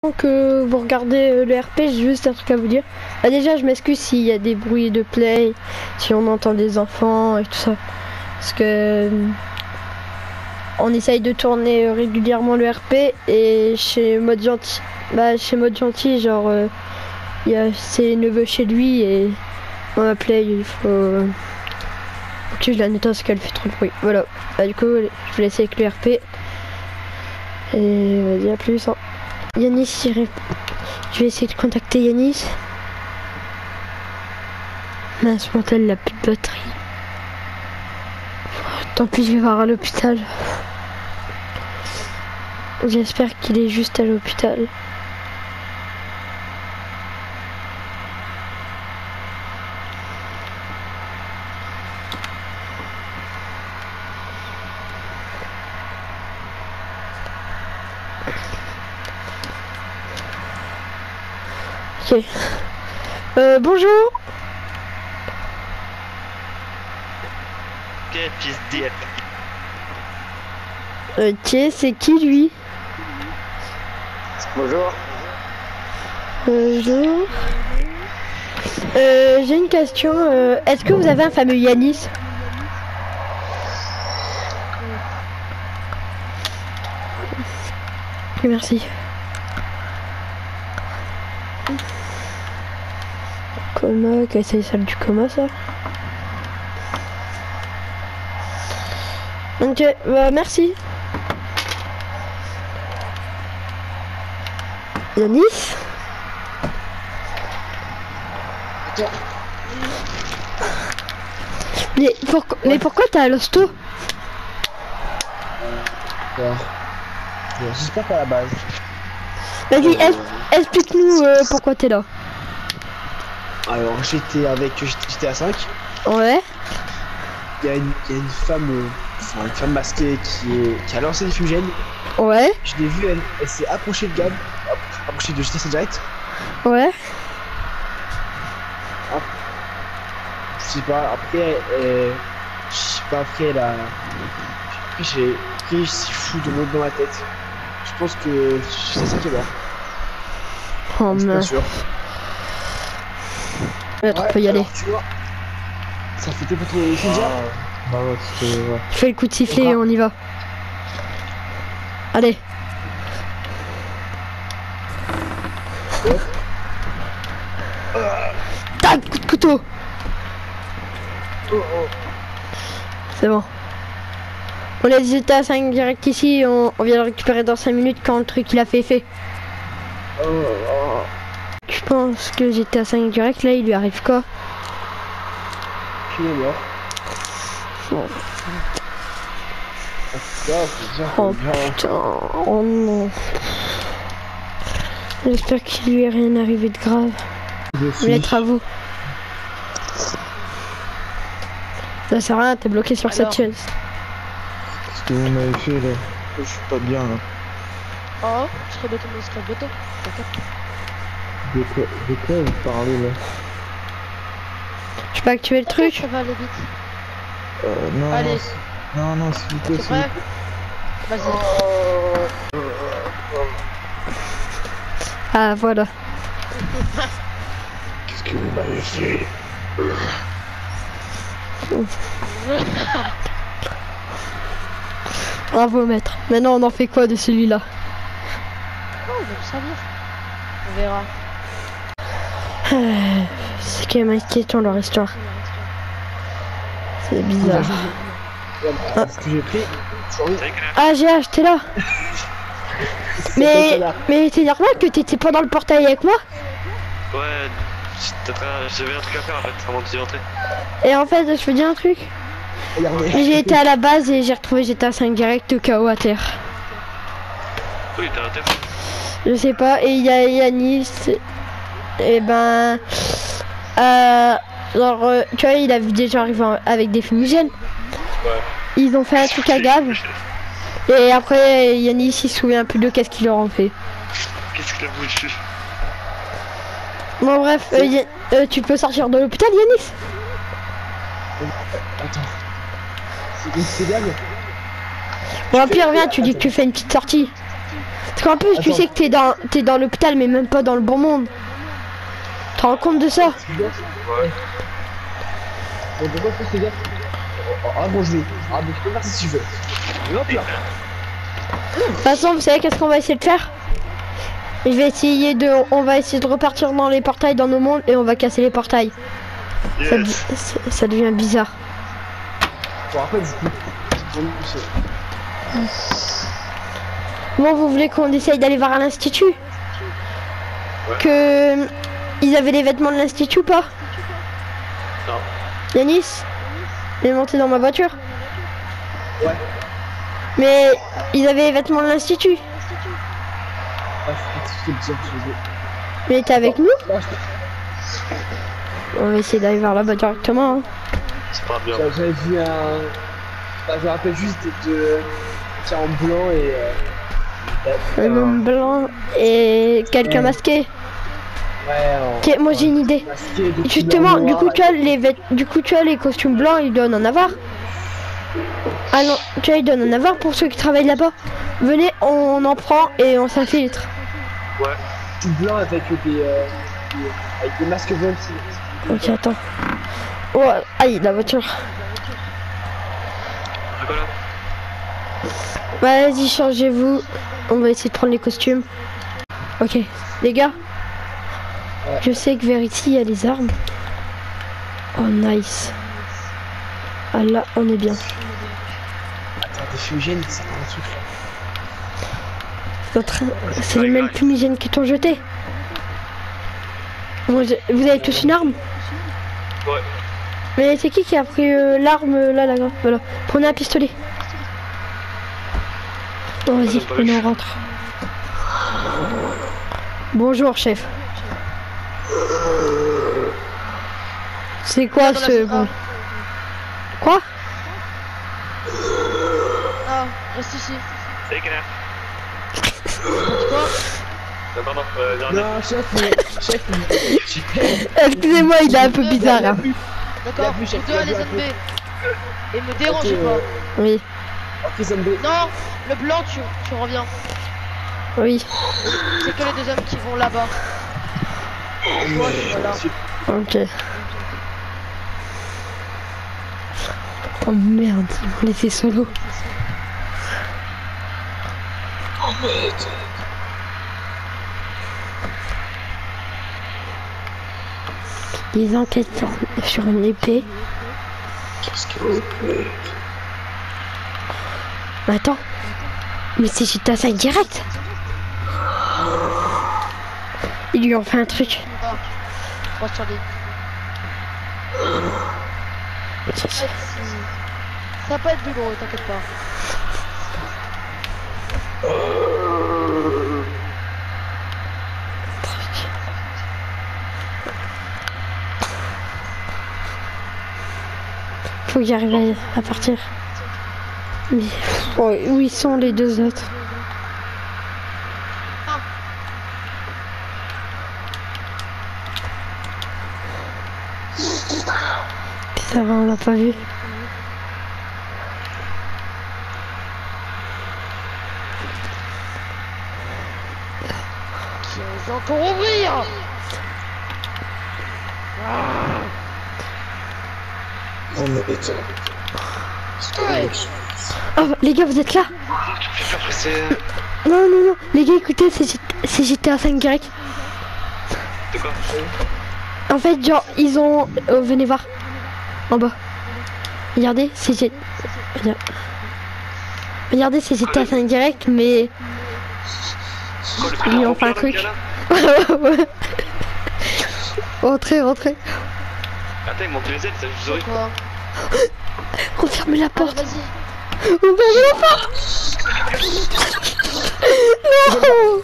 Que vous regardez le RP, j'ai juste un truc à vous dire. Bah déjà, je m'excuse s'il y a des bruits de play, si on entend des enfants et tout ça. Parce que on essaye de tourner régulièrement le RP et chez Mode Gentil, genre il y a ses neveux chez lui et on a play, il faut que je la nettoie parce qu'elle fait trop de bruit. Voilà. Bah, du coup, je vous laisse avec le RP. Et vas-y, à plus. Hein. Yanis, je vais essayer de contacter Yanis. Mince, mental, il a plus de batterie. Tant pis, je vais voir à l'hôpital. J'espère qu'il est juste à l'hôpital. Ok. Bonjour. Ok, fils d'IF. Ok, c'est qui lui? Bonjour. Bonjour. J'ai une question. Est-ce que vous avez un fameux Yanis? Merci. Coma, c'est celle du coma ça. Ok, bah merci. Yanis? Mais pourquoi t'es à l'hosto? J'espère qu'à la base. Vas-y, explique-nous pourquoi t'es là. Alors j'étais avec GTA 5. Ouais. Il y a une femme, une femme masquée qui a lancé des fumigènes. Ouais. Je l'ai vue, elle s'est approchée de Gab, approchée de GTA 5 direct. Ouais. Je sais pas, après, elle a. Après, c'est fou de monter dans ma tête. Je pense que c'est ça qui est mort. Oh Je suis pas mince. sûr. L'autre peut y aller. Tu vois, ça fait peut-être les fumigènes. Bah ouais, c'était... Ouais. Fais le coup de sifflet et on y va. Allez. Tac, coup de couteau. C'est bon. On a dit GTA 5 direct ici, on vient le récupérer dans 5 minutes quand le truc il a fait effet. Je pense que GTA 5 direct là il lui arrive quoi? Qui est mort. Bon. Oh Putain, oh non. J'espère qu'il lui est rien arrivé de grave. Lettre à vous. Ça sert à rien, t'es bloqué sur cette chaise. Ce que vous m'avez fait là, je suis pas bien là. Oh, je serais bêté. De quoi vous parlez là? Je peux activer le truc? Ça va aller vite. Non, Allez. non, s'il vous plaît, C'est s'il vous prêt? plaît. Vas-y. Ah voilà. Qu'est-ce que vous m'avez fait? Bravo maître. Maintenant on en fait quoi de celui-là? Oh, on va le savoir. On verra. C'est quand même inquiétant leur histoire. C'est bizarre. Ce que j'ai pris, Ah j'ai acheté là. Mais c'est normal que t'étais pas dans le portail avec moi. Ouais, j'avais un truc à faire en fait, avant d'y entrer. Et en fait je veux dire un truc. regardez. J'ai été à la base et j'ai retrouvé GTA 5 direct KO à terre. Oui, t'as intérêt. Je sais pas, et il y a Yanis, et ben, genre, tu vois, il a vu des gens arriver avec des fumigènes. Ouais. Ils ont fait un truc à Gab, et après Yanis il se souvient plus de qu'est-ce qu'ils leur ont fait. Qu'est-ce que t'as voulu? Bon bref, tu peux sortir de l'hôpital Yanis? Attends. C'est Gab. Bon au pire viens, tu dis que tu fais une petite sortie. Parce qu'en plus, tu Attends. sais que t'es dans l'hôpital, mais même pas dans le bon monde. Tu te rends compte de ça? Bon, pourquoi je peux te dire? Ah bon, je vais. Ah bon, tu peux faire si tu veux. Et hop là. De toute façon, vous savez qu'est-ce qu'on va essayer de faire? On va essayer de repartir dans les portails dans nos mondes et on va casser les portails. Yes. Ça devient bizarre. Bon, après, du coup. Bon, vous voulez qu'on essaye d'aller voir à l'institut? Ouais. Que ils avaient les vêtements de l'institut ou pas? Non. Yanis? Il est monté dans ma voiture? Ouais. Mais ils avaient les vêtements de l'institut. Ah, je peux te dire, je vais. Mais t'es avec nous? Là, On va essayer d'aller voir là-bas directement. Hein. C'est pas bien. j'avais vu un. Bah, je me rappelle juste de. Tiens, en blanc et. Un homme blanc et quelqu'un masqué. Ouais, Ok, moi j'ai une idée. masqué de Justement, couleur du coup noire, tu as les costumes blancs, ils donnent en avoir. Ah non, tu vois, ils donnent en avoir pour ceux qui travaillent là-bas. Venez, on en prend et on s'infiltre. Ouais. tout blanc avec des masques blancs. Ok, attends. Oh, aïe, la voiture. C'est quoi là? Vas-y, changez-vous. On va essayer de prendre les costumes. Ok, les gars. Ouais. Je sais que vers ici, il y a les armes. Oh, nice. Ah là, on est bien. Attends, des fumigènes, ça va un truc. C'est les mêmes fumigènes qui t'ont jeté. Vous avez tous une arme? Ouais. Mais c'est qui a pris l'arme là, là, voilà. Prenez un pistolet. Bon, vas-y, on rentre. Bonjour, chef. C'est quoi ce... Bon. Quoi? Ah, reste ici. Salut Canard. Quoi? Pardon, Non, chef, Excusez-moi, il est un peu bizarre. Hein. D'accord, plus, vous chef, deux allez il y a ZB. Et me dérangez Ok, pas. Oui, Ok, zombie. Non, le blanc, tu reviens. oui. C'est que les deux hommes qui vont là-bas. Toi, tu vas là. Ok. Oh merde, ils m'ont laissé solo. Ils enquêtent sur une épée. Qu'est-ce que vous plaît? Mais attends. Mais c'est GTA 5 direct. Ils lui ont fait un truc. Ah, 3 sur les. Ça va pas être douloureux, t'inquiète pas. Faut que j'arrive à partir. Mais oh, où ils sont les deux autres? Ça va, on l'a pas vu. Je vais encore ouvrir. Ouais. Oh, les gars, vous êtes là? Tu me fais faire presser. Non, non, non. Les gars, écoutez, c'est GTA 5 direct. De quoi? En fait, genre, ils ont... venez voir. En bas. Regardez, c'est... Regardez, c'est GTA 5 direct, mais... Quoi, le truc Ils à ont fait un remplir, truc. là, qu'il y a là? Ouais. Rentrez, rentrez. Attends, ils m'ont tué les ailes, ça je vous Quoi? Refermez la Ah, porte. vas-y. Refermez la porte. Non.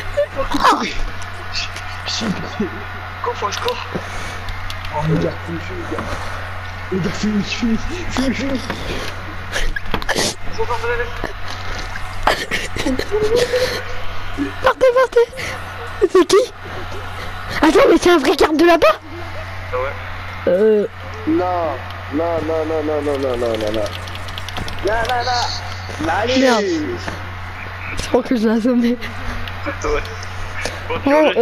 Cours, faut un score. Oh, le gars, le gars, fume. Ils ont fermé la lettre. Partez, partez. C'est qui? Attends, mais c'est un vrai garde de là-bas? Ah ouais. Non. Là, allez. Merde. crois que je l'ai assommé. Ouais. Bon, tu Bon, vois,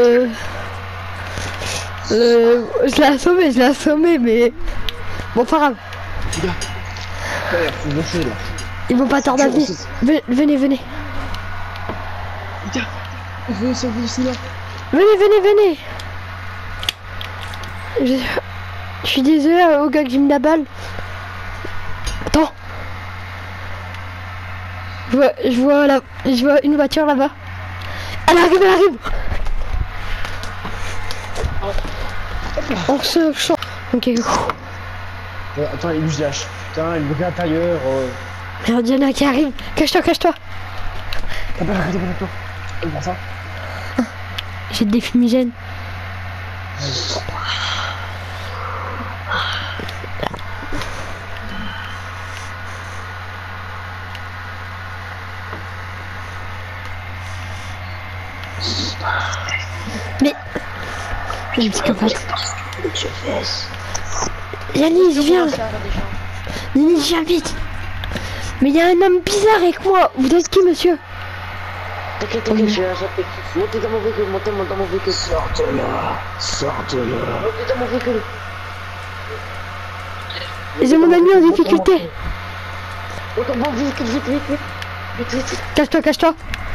je l'ai assommé, mais... Bon, pas grave. Les gars. Là, faut monter là. Ils vont pas tarder à venir. Venez, venez. Les gars. Venez sauver ici là. Venez. Je suis désolé au gars qui me la balle. Attends. Je vois une voiture là-bas. Elle arrive. On se change. Ok. Attends, il bouge lâche. Putain, il bouge à l'intérieur. Merde, il y en a qui arrive. Cache-toi. T'as pas côté toi. Prends ça. J'ai des fumigènes. Mais... Je me psychopathe. Yanis, viens. Yanis, viens vite. Mais il y a un homme bizarre avec moi. Vous êtes qui, monsieur? T'inquiète, je vais la choper. Montez dans mon véhicule, montez dans mon véhicule. Sortez-la. Montez dans mon véhicule. J'ai mon ami en difficulté. Monte dans mon véhicule, vite. Cache-toi.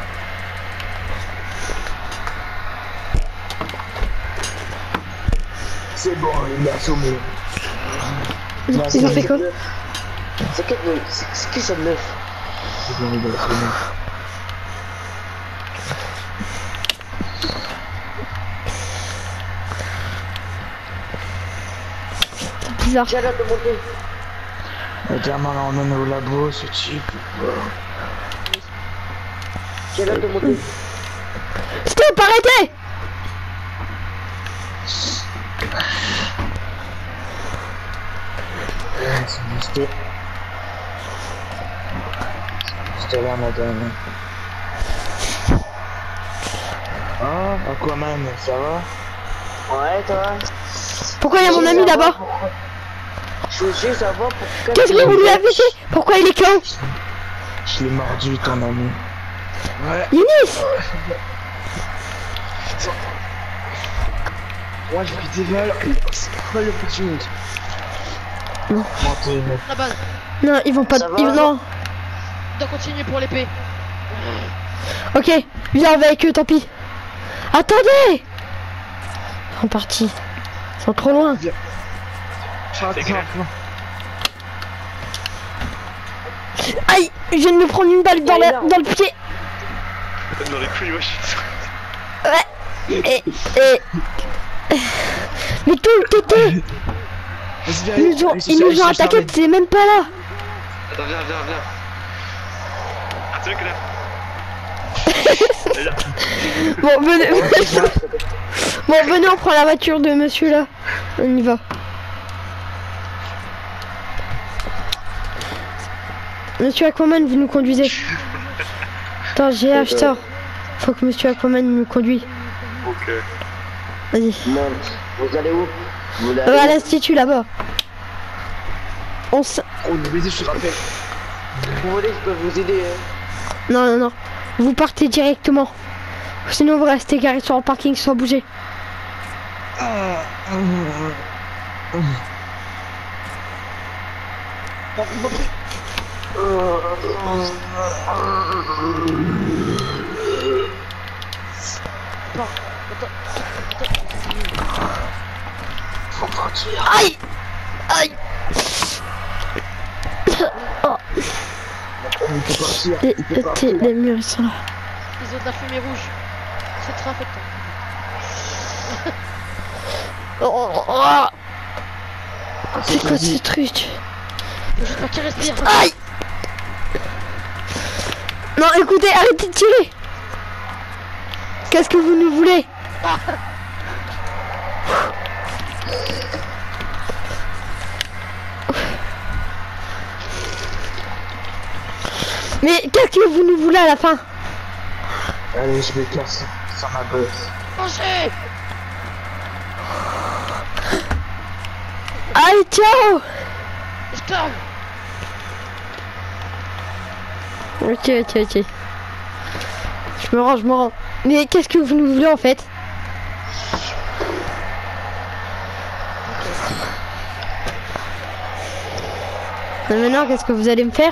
C'est bon, il m'a assommé. Ils ont fait quoi? C'est qui cette meuf? C'est bon, il m'a assommé. Bizarre. J'ai hâte de monter. Le gamin l'a emmené au labo, ce type. J'ai hâte de monter. Stop, arrêtez! C'est juste. C'était là, madame. Ah, Aquaman, ça va? Ouais, toi? Pourquoi il y a mon ami là-bas? Je veux juste savoir pourquoi... Qu'est-ce que vous lui avez fait? Pourquoi il est KO? Je l'ai mordu, ton ami. Yanis! Moi, j'ai pris des balles. C'est pas le petit monde. Montez, mec. La base. Non, ils vont pas... Ça va? Non. On doit continuer pour l'épée. Ok, viens, on va avec eux, tant pis. Attendez! Ils sont partis. Ils sont trop loin. Aïe! Je viens de me prendre une balle dans le pied. dans les couilles, wesh. Ouais. Mais tout le tété! Ils nous ont attaqué, t'es même pas là! Attends, viens. Ah, c'est lui qui est là. Elle est là. Bon, venez, on prend la voiture de monsieur là. On y va. Monsieur Aquaman, vous nous conduisez. Attends, j'ai acheté. Faut que monsieur Aquaman nous conduise. Ok. Vas-y. Vous allez où? À l'institut là-bas. Oh, le baiser, je te rappelle. Vous voulez, je peux vous aider. Non. Vous partez directement. Sinon vous restez garés sur le parking sans bouger. Aïe! Oh. Les murs ils sont là. Ils ont de la fumée rouge. C'est très affectant. C'est quoi ce truc? Faut juste pas qu'il respire. Aïe! Non, écoutez, arrêtez de tirer! Qu'est-ce que vous nous voulez? Mais qu'est-ce que vous nous voulez à la fin? Allez, je vais casser sur ma bosse. Mangez! Allez, ciao! Je tombe! Ok. Je me rends, je me rends. Mais qu'est-ce que vous nous voulez en fait? Et maintenant, qu'est-ce que vous allez me faire?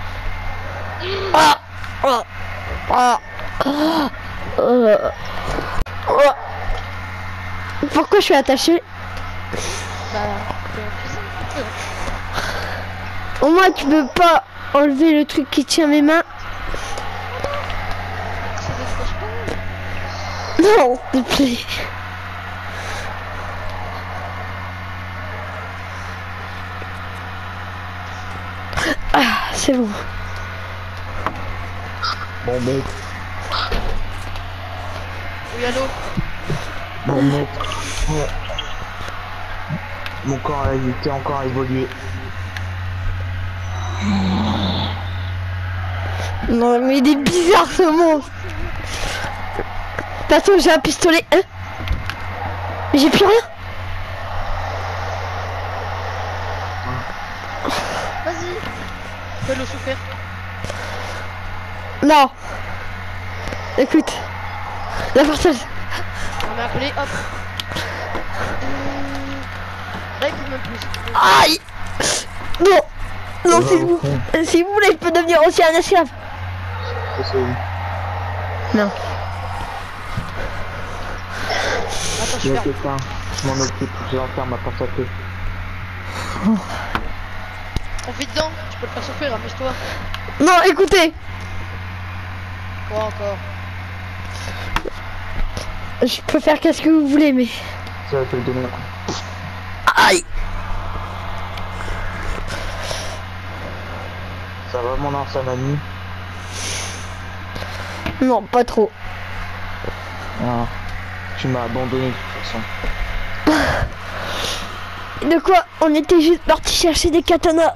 Ah, ah, ah, ah, ah. Pourquoi je suis attaché? Bah, Au moins, tu peux pas enlever le truc qui tient mes mains. Non, s'il te plaît. Ah, c'est bon. Bon mec, oui, allô? bon mec. Ouais. Mon corps a été encore évolué. Non, mais il est bizarre ce monstre. De toute façon, j'ai un pistolet. Hein? Mais j'ai plus rien. Vas-y. Fais-le souffrir. Non. Écoute. La partage. On m'a appelé, hop. Là, il peut même plus. Aïe. Non. Non, s'il vous plaît, je peux devenir aussi un esclave. Non. Attends, je Je ferme. sais pas, je m'en occupe, je vais en faire ma porte à queue. Profite dedans, tu peux le faire souffrir, amuse-toi. Non, écoutez. Quoi encore? Je peux faire qu'est-ce que vous voulez, mais... Ça va te le donner un coup. Aïe. Ça va mon ancien ami? Non, pas trop. Ah, tu m'as abandonné de toute façon. De quoi? On était juste parti chercher des katanas.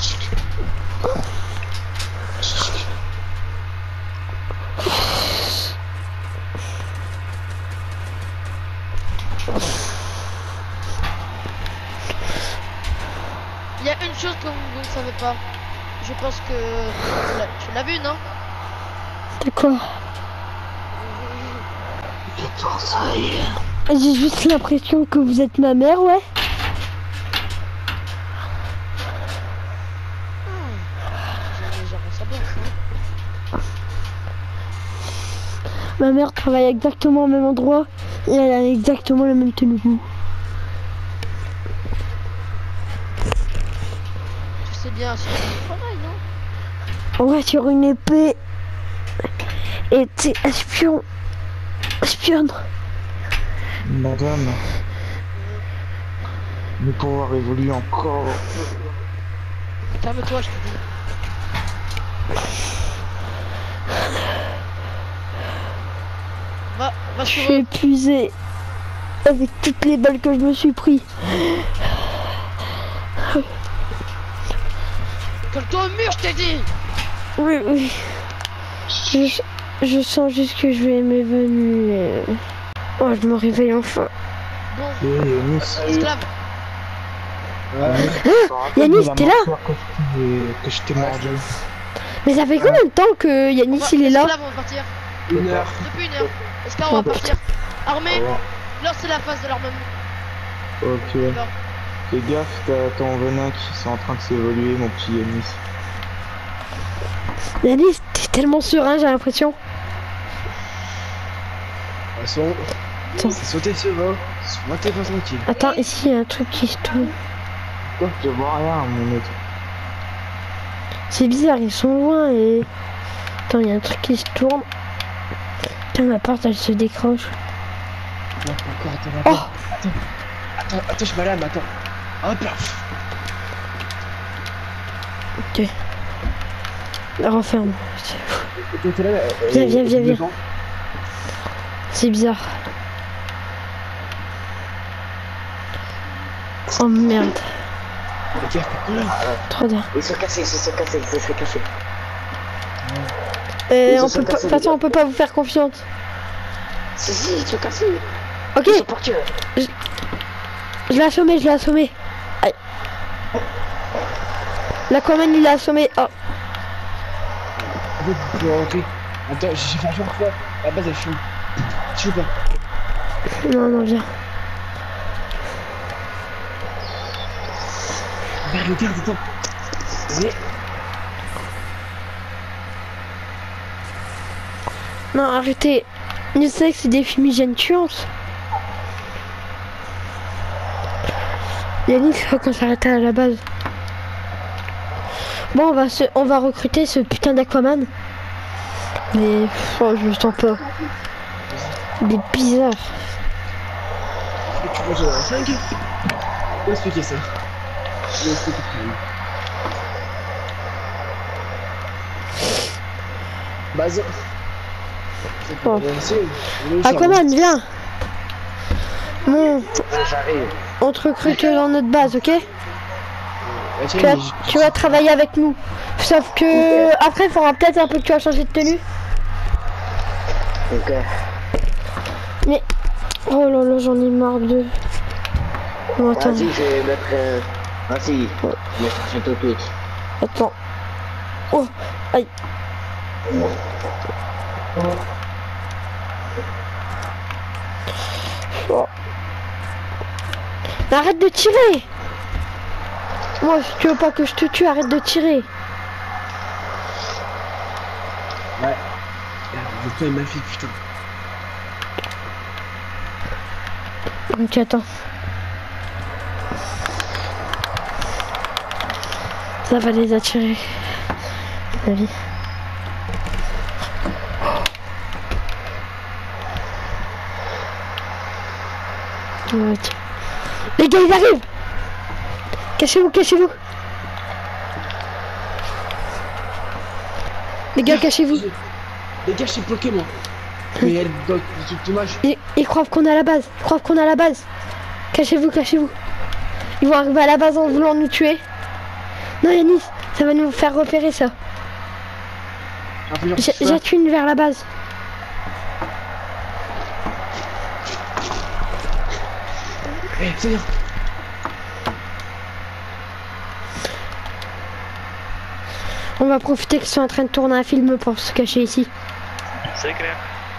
Il y a une chose que vous ne savez pas. Je pense que tu l'as vu, non? De quoi? J'ai juste l'impression que vous êtes ma mère, ouais. J'aimerais ça bien, ça. Ma mère travaille exactement au même endroit et elle a exactement la même tenue que vous. Tu sais bien, c'est du travail, non? Ouais, sur une épée. Et t'es espion. Espionne. Madame, mes pouvoirs évoluent encore. Calme-toi, je te dis. Va Je sur suis eux. épuisée. Avec toutes les balles que je me suis pris. Colle-toi au mur, je t'ai dit. Oui, oui. Je sens juste que je vais m'évanouir. Oh, je me réveille enfin. Bon, Et Yanis, esclave. Yanis, t'es là? Que je t'ai mordu. Mais ça fait combien de temps que Yanis il est là? Esclave, on va partir. 1 heure. Depuis 1 heure. Esclave, on va Oh, partir. Armée, Ouais. là c'est la phase de l'armement. Ok. Là. Fais gaffe, t'as ton venin qui est en train de s'évoluer, mon petit Yanis. Yanis, t'es tellement serein, j'ai l'impression. De toute façon, Attends. c'est sauter serein. Moi, t'es pas tranquille. Attends, ici il y a un truc qui se tourne. Quoi? Je vois rien, mon mec. C'est bizarre, ils sont loin et... Attends, il y a un truc qui se tourne. Putain, ma porte elle se décroche. Non, encore, attends, Oh! attends, je suis malade, attends. Hop là. Ok. La referme. T'es là, Viens. C'est bizarre. Oh merde. Ok, Trop bien. Ils sont cassés, ils sont cassés, ils sont cassés. On peut pas, de toute façon, on peut pas vous faire confiance. Si, ils sont cassés. Ok, Ils sont porteurs. je l'ai assommé. Aïe. L'Aquaman il l'a assommé. Oh. vous pouvez rentrer. Attends, j'ai fait un jour froid. La base elle fume. Tu veux pas? Non, non, viens. Regarde, attends. Mais... Non, arrêtez. Je sais que c'est des fumigènes tuantes. Yannick, faut qu'on s'arrête à la base. Bon, on va recruter ce putain d'Aquaman. Mais oh, je le sens pas. Il est bizarre. Et tu vois, j'ai un 5. On va expliquer ça. Je vais expliquer quand même. Base. Oh. Aquaman, viens. Bon, J'arrive. on te recrute dans notre base, ok? Tu Tu vas travailler avec nous. Sauf que après, il faudra peut-être un peu que tu vas changer de tenue. Ok. Mais oh là là, j'en ai marre de. Bon, attends. Vas-y, je vais mettre un... Vas-y, je vais chercher tout de suite. Attends. Oh, aïe. Oh. Mais arrête de tirer. Moi, si tu veux pas que je te tue, arrête de tirer. Ouais. Le toi et ma fille, putain. Ok, attends. Ça va les attirer. La vie. Ouais, tiens. Les gars, ils arrivent. Cachez-vous, cachez-vous. Les gars, cachez-vous. Les gars, je suis bloqué moi. Mais elle bloque, c'est dommage. Ils croient qu'on est à la base. Ils croient qu'on est à la base. Cachez-vous, cachez-vous. Ils vont arriver à la base en voulant nous tuer. Non, Yanis, ça va nous faire repérer ça. Jette une vers la base. Eh, c'est bien. On va profiter qu'ils sont en train de tourner un film pour se cacher ici. C'est clair.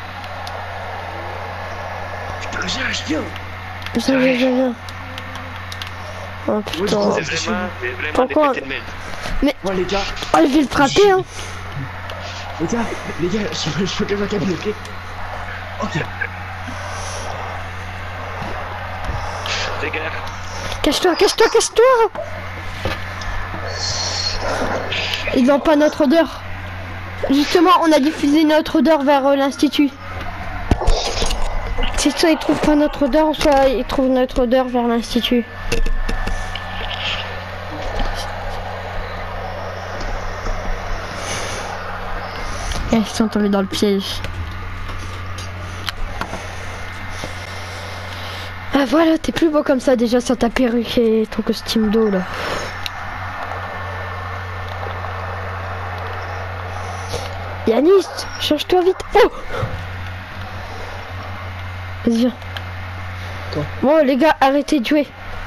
Putain, je viens. Je viens. Oh putain. C'est vraiment Pourquoi? des pétés de merde. Mais Bon, les gars. oh, je vais le frapper, hein. Les gars, je peux quelqu'un qui a bloqué. Ok. C'est clair. Cache-toi, cache-toi, cache-toi. Ils n'ont pas notre odeur. Justement, on a diffusé notre odeur vers l'institut. C'est soit ils trouvent pas notre odeur, soit ils trouvent notre odeur vers l'institut. Ils sont tombés dans le piège. Ah voilà, t'es plus beau comme ça déjà sans ta perruque et ton costume d'eau là. Yanis, change-toi vite. Oh, vas-y, viens. Quoi? Bon les gars, arrêtez de jouer.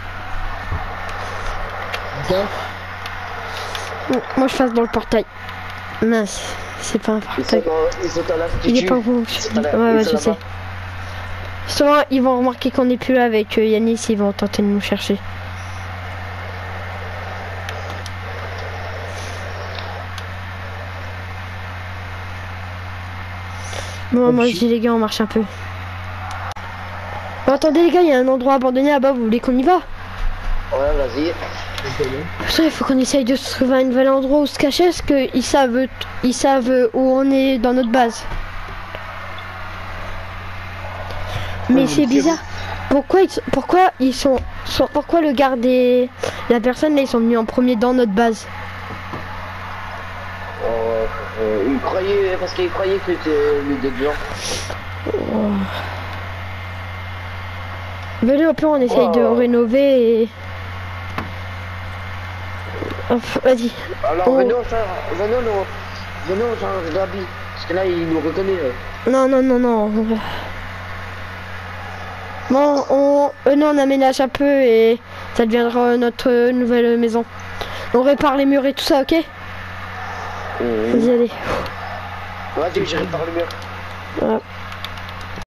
Quoi? Bon, moi je passe dans le portail. Mince, c'est pas un portail. Ils sont à l'institut. Il est pas bon. Ouais, je sais. Souvent, ils vont remarquer qu'on n'est plus là avec Yanis, ils vont tenter de nous chercher. Bon, moi je dis les gars, on marche un peu. Bon, attendez les gars, il y a un endroit abandonné là-bas, vous voulez qu'on y va? Ouais, vas-y. Ça, il faut qu'on essaye de se trouver un nouvel endroit où se cacher, parce qu'ils savent où on est dans notre base. Mais c'est bizarre. Pourquoi le garde et la personne là ils sont venus en premier dans notre base? Ils croyaient, parce qu'ils croyaient que c'était le des blancs. Oh. Venez au plan, on essaye de rénover et... Vas-y. Alors venons change d'habit. Parce que là il nous reconnaît. Non. Bon, nous on aménage un peu et ça deviendra notre nouvelle maison. On répare les murs et tout ça, ok? Vas-y, allez. Vas-y, je répare le mur. Voilà.